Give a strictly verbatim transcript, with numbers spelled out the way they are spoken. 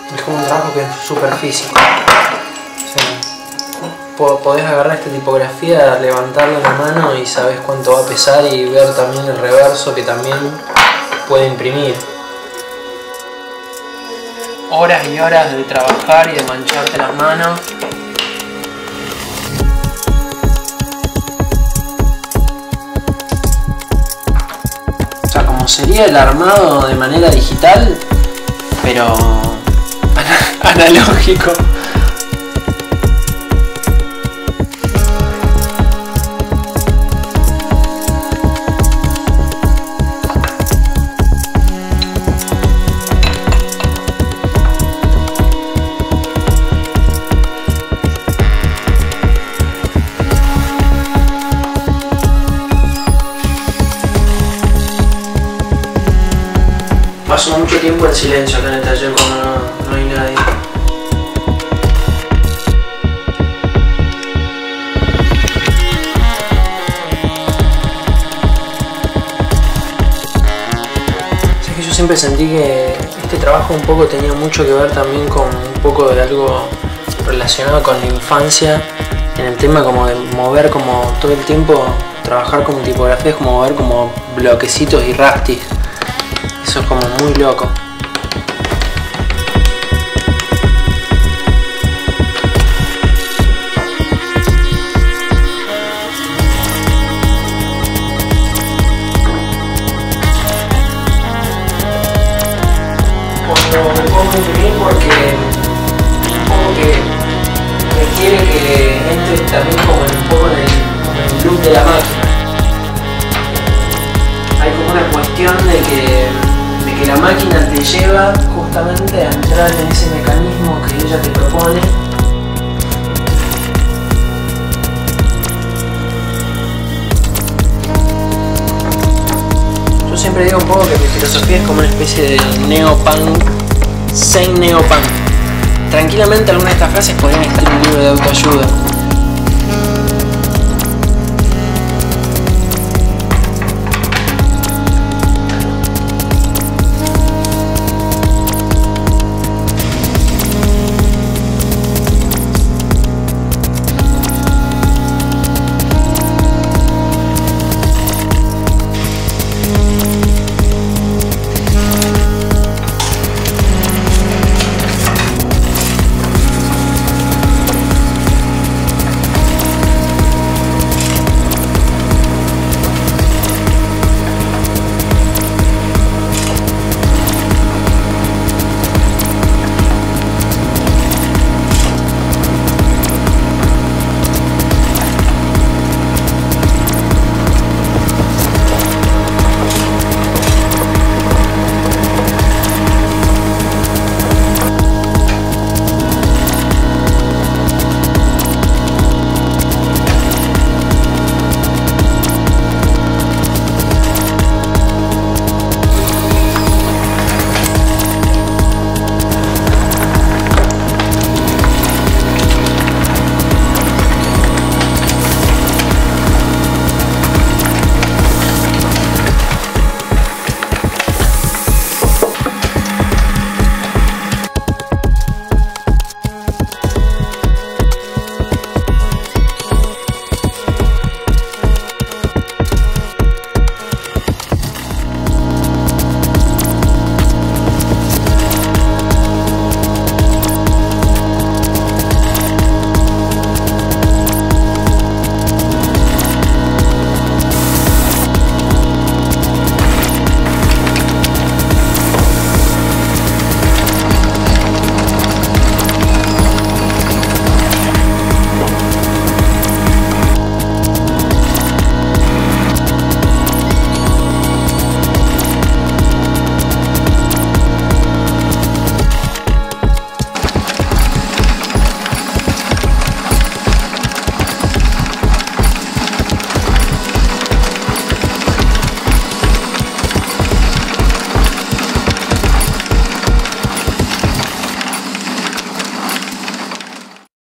Es como un trabajo que es súper físico. O sea, podés agarrar esta tipografía, levantarla en la mano y sabes cuánto va a pesar, y ver también el reverso que también puede imprimir. Horas y horas de trabajar y de mancharte las manos. O sea, como sería el armado de manera digital, pero analógico. Paso mucho tiempo en silencio acá en el taller cuando no, no hay nadie. O sea, que yo siempre sentí que este trabajo un poco tenía mucho que ver también con un poco de algo relacionado con la infancia, en el tema como de mover como todo el tiempo, trabajar como tipografía es como mover como bloquecitos y rastis. Eso es como muy loco. Cuando me pongo a imprimir, porque como que requiere que entre también como en, un poco en el, en el loop de la máquina. Hay como una cuestión de que que la máquina te lleva justamente a entrar en ese mecanismo que ella te propone. Yo siempre digo un poco que mi filosofía es como una especie de neopunk, zen neopunk. Tranquilamente algunas de estas frases podrían estar en un libro de autoayuda.